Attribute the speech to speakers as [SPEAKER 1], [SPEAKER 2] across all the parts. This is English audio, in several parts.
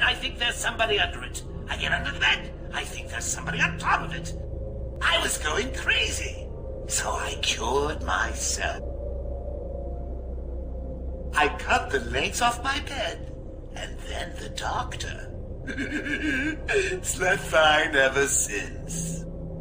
[SPEAKER 1] I think there's somebody under it. I get under the bed. I think there's somebody on top of it. I was going crazy. So I cured myself. I cut the legs off my bed. And then the doctor. Slept fine ever since.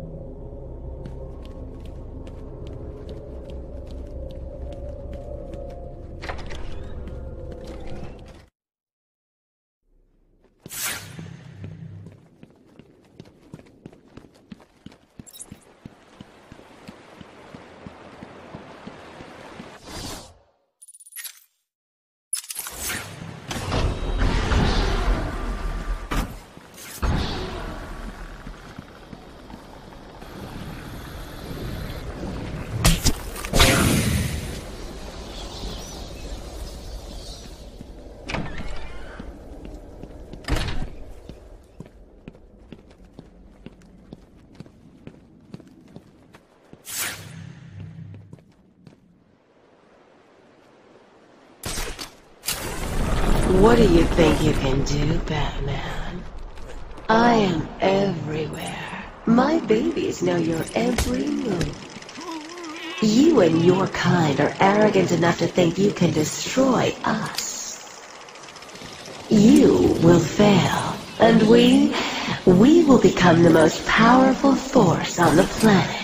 [SPEAKER 2] What do you think you can do, Batman? I am everywhere. My babies know your every move. You and your kind are arrogant enough to think you can destroy us. You will fail, and we will become the most powerful force on the planet.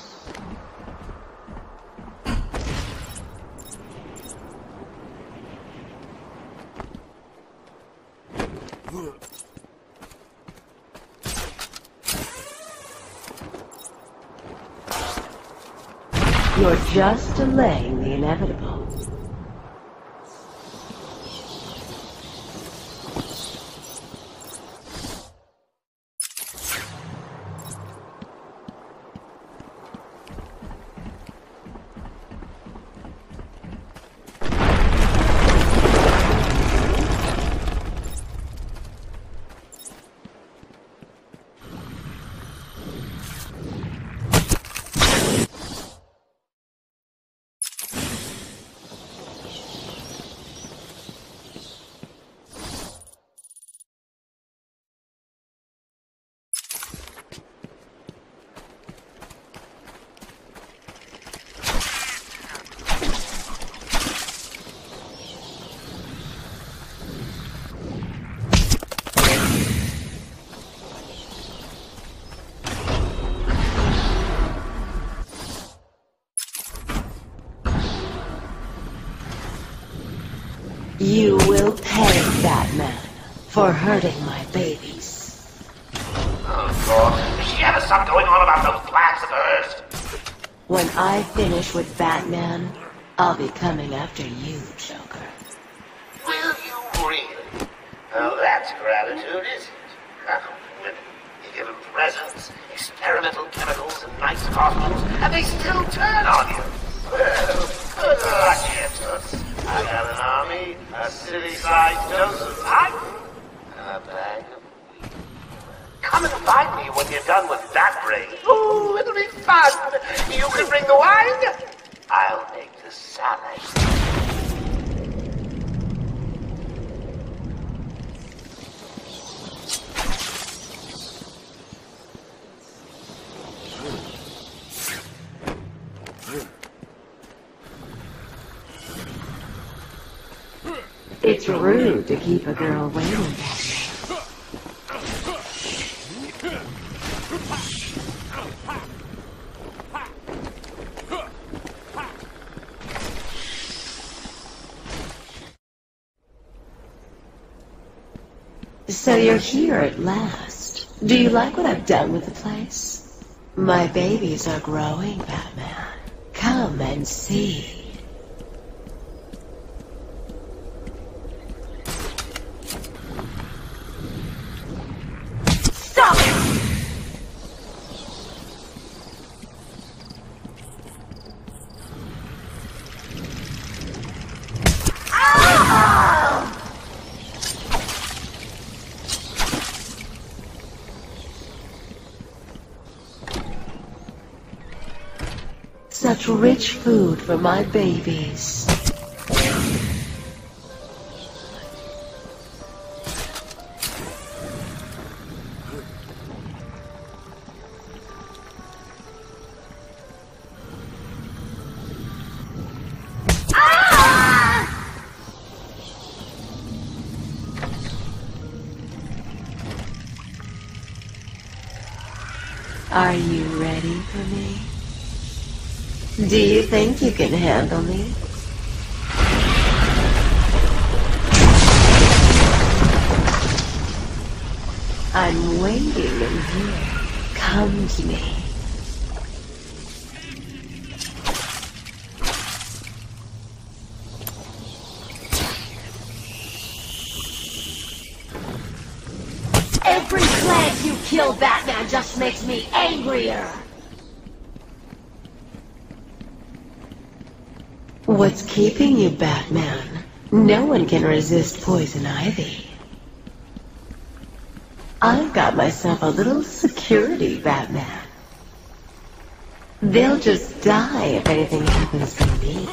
[SPEAKER 2] You're just delaying the inevitable. You will pay, Batman, for hurting my babies.
[SPEAKER 1] Oh, God. Does she ever stop going on about those plans of hers?
[SPEAKER 2] When I finish with Batman, I'll be coming after you, Joker.
[SPEAKER 1] Will you really? Oh, that's gratitude, isn't it? Women, you give them presents, experimental chemicals, and nice costumes, and they still turn on you. Well, good luck, Yes. I got an army, a city-sized dose of pipe, and a bag of weed. Come and find me when you're done with that brain. Ooh, it'll be fun. You can bring the wine. I'll make the salad.
[SPEAKER 2] It's rude to keep a girl waiting. So you're here at last. Do you like what I've done with the place? My babies are growing, Batman. Come and see. Such rich food for my babies. Are you ready for me? Do you think you can handle me? I'm waiting in here. Come to me. Every glance you kill Batman just makes me angrier. What's keeping you, Batman? No one can resist poison ivy. I've got myself a little security, Batman. They'll just die if anything happens to me.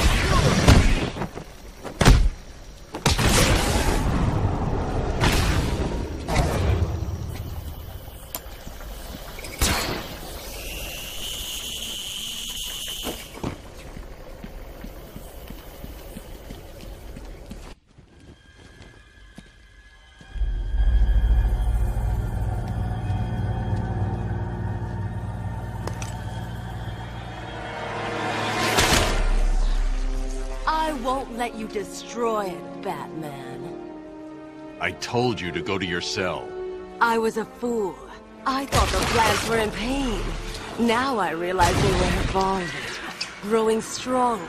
[SPEAKER 3] I won't let you destroy it, Batman.
[SPEAKER 4] I told you to go to your cell.
[SPEAKER 3] I was a fool. I thought the plants were in pain. Now I realize they were evolving, growing stronger.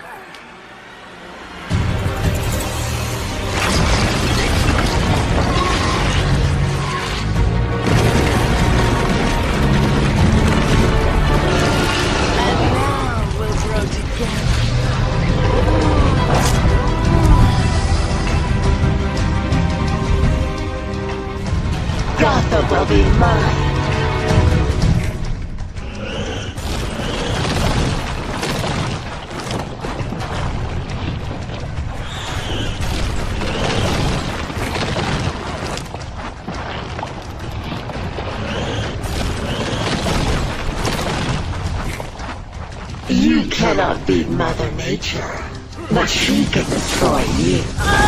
[SPEAKER 3] And now we'll grow together.
[SPEAKER 2] Gotham will be mine. You cannot beat Mother Nature, but she can destroy you.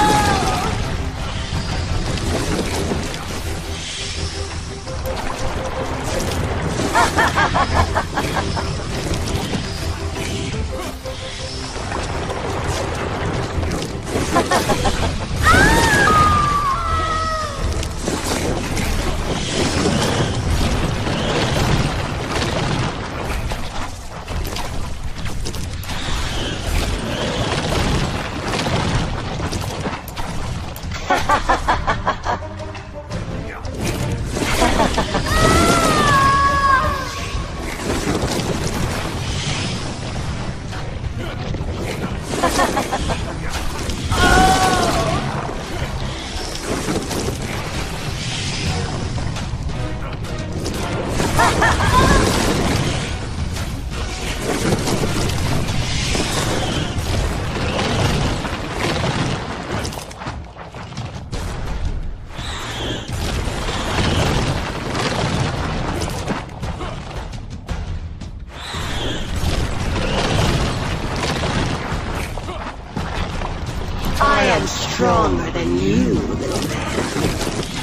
[SPEAKER 2] I am stronger than you, little man.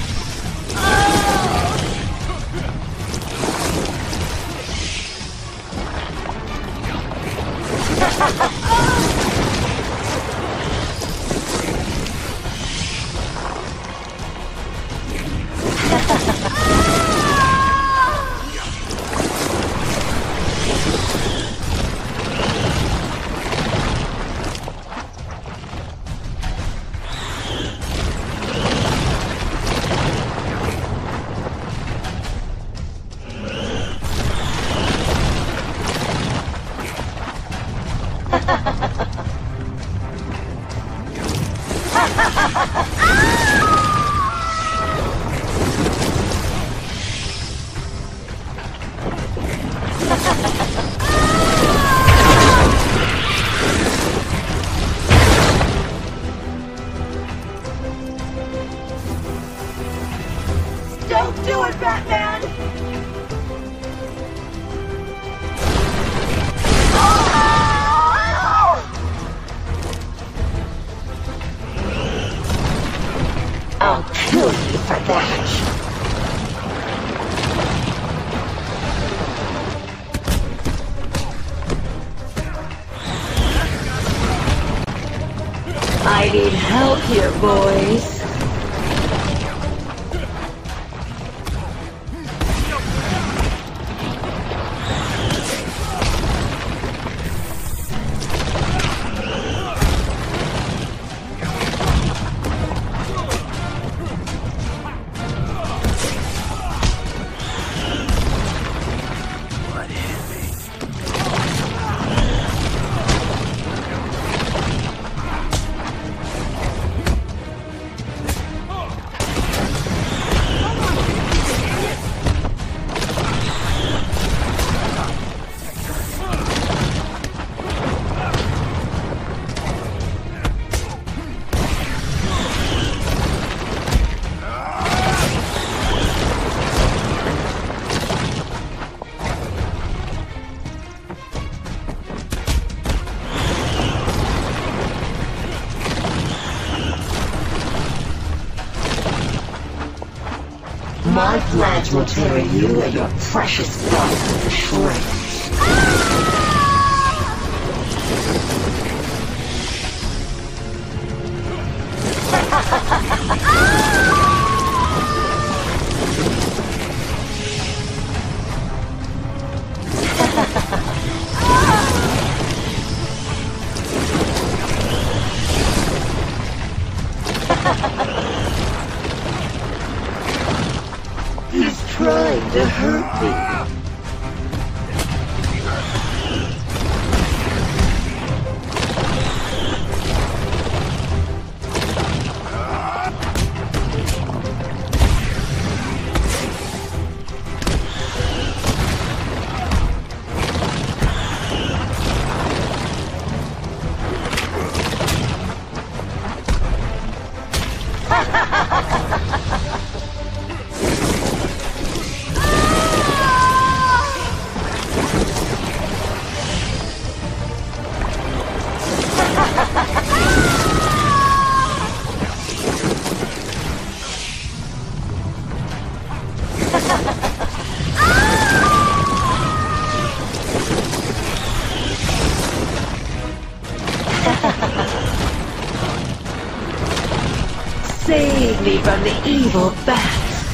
[SPEAKER 2] Don't do it, Batman! I'll kill you for that. help here, boys. My plans will tear you and your precious body to shreds. He's trying to hurt me. Save me from the evil bats.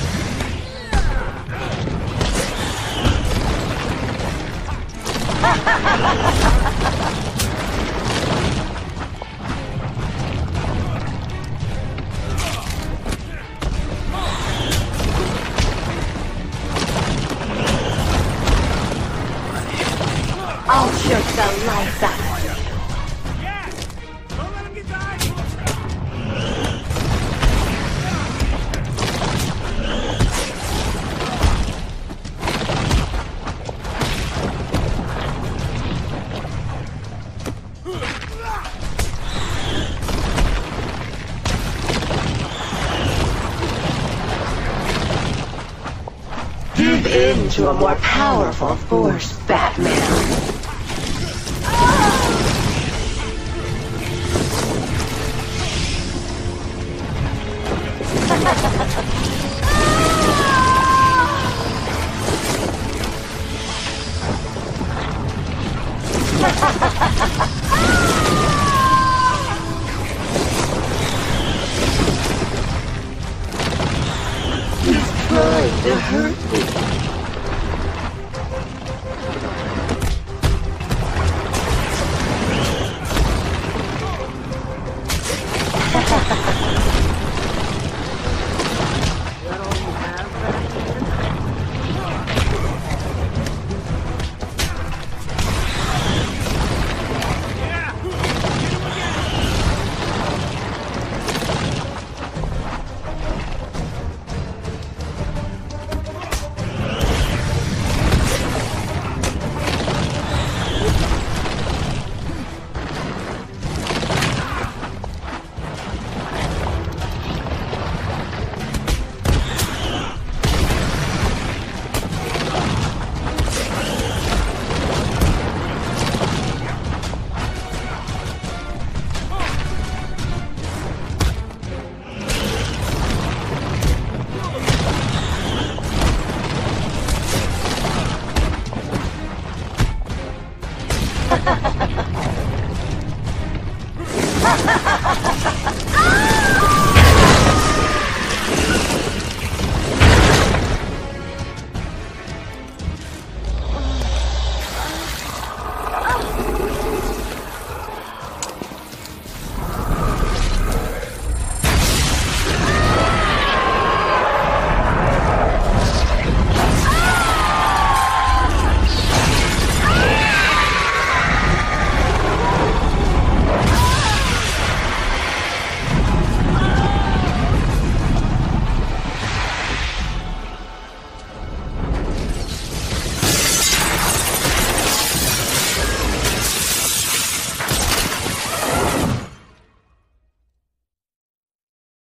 [SPEAKER 2] I'll shoot the lights out. Give in to a more powerful force, Batman. He's trying to hurt me.